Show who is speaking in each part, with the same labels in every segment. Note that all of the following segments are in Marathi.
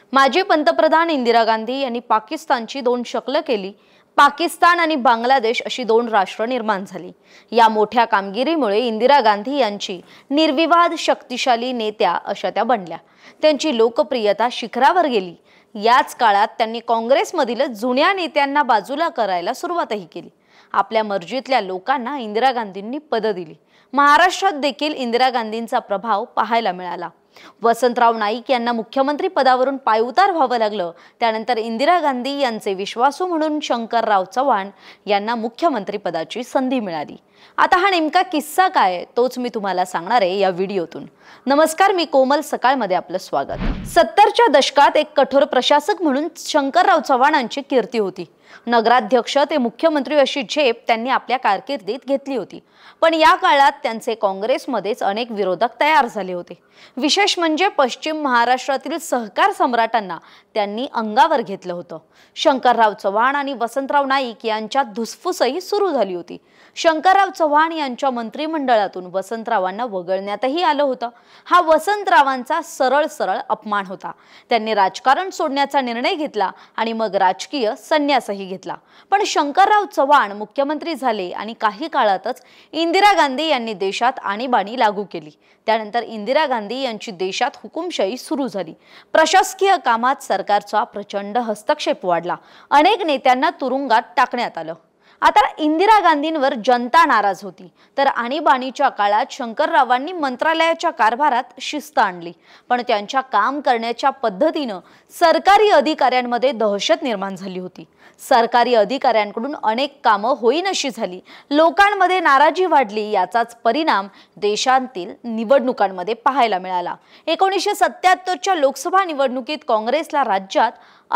Speaker 1: माजी पंतप्रधान इंदिरा गांधी यांनी पाकिस्तानची दोन शकलं केली। पाकिस्तान आणि बांगलादेश अशी दोन राष्ट्र निर्माण झाली। या मोठ्या कामगिरीमुळे इंदिरा गांधी यांची निर्विवाद शक्तिशाली नेत्या अशा त्या बनल्या। त्यांची लोकप्रियता शिखरावर गेली। याच काळात त्यांनी काँग्रेसमधील जुन्या नेत्यांना बाजूला करायला सुरुवातही केली। आपल्या मर्जीतल्या लोकांना इंदिरा गांधींनी पद दिली। महाराष्ट्रात देखील इंदिरा गांधींचा प्रभाव पाहायला मिळाला। वसंतराव नाईक यांना मुख्यमंत्री पदावरून पायउतार व्हावं लागलं। त्यानंतर इंदिरा गांधी यांचे विश्वासू म्हणून शंकरराव चव्हाण यांना मुख्यमंत्री पदाची संधी मिळाली। आता हा नेमका किस्सा काय तोच मी तुम्हाला सांगणार आहे या व्हिडिओतून। नमस्कार, मी कोमल सकाळमध्ये आपलं स्वागत। 70च्या दशकात एक कठोर प्रशासक म्हणून शंकरराव चव्हाणांची कीर्ती होती। नगराध्यक्ष ते मुख्यमंत्री अशी झेप त्यांनी आपल्या कारकिर्दीत घेतली होती। पण या काळात त्यांचे काँग्रेसमध्येच अनेक विरोधक तयार झाले होते। विशेष म्हणजे पश्चिम महाराष्ट्रातील सहकार सम्राटांना त्यांनी अंगावर घेतलं होतं। शंकरराव चव्हाण आणि वसंतराव नाईक यांच्यात धुसफूसही सुरू झाली होती। शंकरराव चव्हाण यांच्या मंत्रिमंडळातून वसंतरावांना वगळण्यातही आलं होतं। हा वसंतरावांचा सरळ अपमान होता। त्यांनी राजकारण सोडण्याचा निर्णय घेतला आणि मग राजकीय संन्यासही घेतला। पण शंकरराव चव्हाण मुख्यमंत्री झाले आणि काही काळातच इंदिरा गांधी यांनी देशात आणीबाणी लागू केली। त्यानंतर इंदिरा गांधी यांची देशात हुकुमशाही सुरू झाली। प्रशासकीय कामात सरकारचा प्रचंड हस्तक्षेप वाढला। अनेक नेत्यांना तुरुंगात टाकण्यात आलं। आता इंदिरा गांधींवर जनता नाराज होती, तर आणीबाणीच्या काळात शंकररावांनी मंत्रालयाच्या कारभारात शिस्त आणली। पण त्यांच्या काम करण्याच्या पद्धतीने सरकारी अधिकाऱ्यांमध्ये दहशत निर्माण झाली होती। सरकारी अधिकाऱ्यांकडून अनेक कामं होईनशी झाली। लोकांमध्ये नाराजी वाढली। याचाच परिणाम देशांतील निवडणुकांमध्ये पाहायला मिळाला। 1977च्या लोकसभा निवडणुकीत काँग्रेसला राज्यात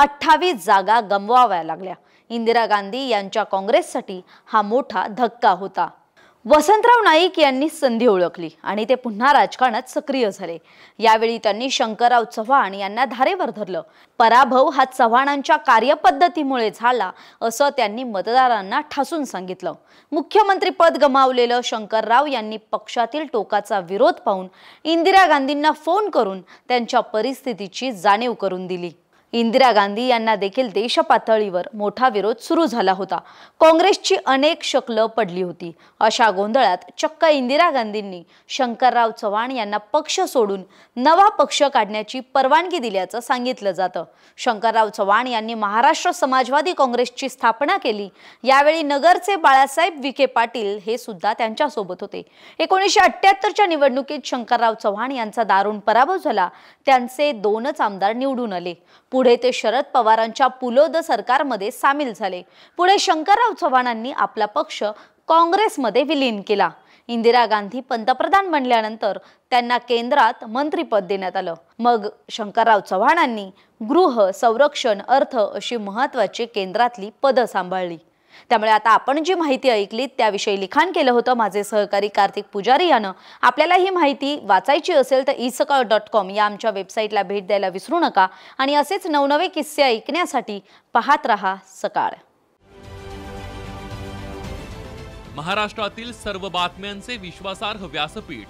Speaker 1: 28 जागा गमवाव्या लागल्या। इंदिरा गांधी यांच्या काँग्रेससाठी हा मोठा धक्का होता। वसंतराव नाईक यांनी संधी ओळखली आणि ते पुन्हा राजकारणात सक्रिय झाले। यावेळी त्यांनी शंकरराव चव्हाण यांना धारेवर धरलं। पराभव हा चव्हाणांच्या कार्यपद्धतीमुळे झाला असं त्यांनी मतदारांना ठासून सांगितलं। मुख्यमंत्री पद गमावलेलं शंकरराव यांनी पक्षातील टोकाचा विरोध पाहून इंदिरा गांधींना फोन करून त्यांच्या परिस्थितीची जाणीव करून दिली। इंदिरा गांधी यांना देखील देशपातळीवर मोठा विरोध सुरू झाला होता। काँग्रेसची अनेक शकलं पडली होती। अशा गोंधळात चक्क इंदिरा गांधींनी शंकरराव चव्हाण यांना पक्ष सोडून नवा पक्ष काढण्याची परवानगी दिल्याचं सांगितलं जातं। शंकरराव चव्हाण यांनी महाराष्ट्र समाजवादी काँग्रेसची स्थापना केली। यावेळी नगरचे बाळासाहेब विखे पाटील हे सुद्धा त्यांच्या सोबत होते। 1978च्या निवडणुकीत शंकरराव चव्हाण यांचा दारुण पराभव झाला। त्यांचे 2च आमदार निवडून आले। पुढे ते शरद पवारांच्या पुलोद सरकारमध्ये सामील झाले। पुढे शंकरराव चव्हाणांनी आपला पक्ष काँग्रेसमध्ये विलीन केला। इंदिरा गांधी पंतप्रधान बनल्यानंतर त्यांना केंद्रात मंत्रिपद देण्यात आलं। मग शंकरराव चव्हाणांनी गृह, संरक्षण, अर्थ अशी महत्त्वाची केंद्रातली पदं सांभाळली। त्यामुळे आता आपण जी माहिती ऐकली त्याविषयी लिखाण केलं होतं माझे सहकारी कार्तिक पुजारी यानं। आपल्याला ही माहिती वाचायची असेल तर isakal.com या आमच्या वेबसाईटला भेट द्यायला विसरू नका आणि असेच नवनवे किस्से ऐकण्यासाठी पाहत रहा सकाळ।
Speaker 2: महाराष्ट्रातील सर्व बातम्यांचे विश्वासार्ह व्यासपीठ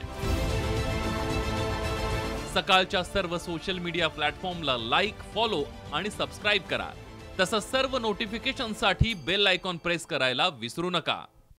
Speaker 2: सकाळच्या सर्व सोशल मीडिया प्लॅटफॉर्मला लाईक, फॉलो आणि सबस्क्राइब करा। तसंच सर्व नोटिफिकेशनसाठी बेल आयकॉन प्रेस करायला विसरू नका।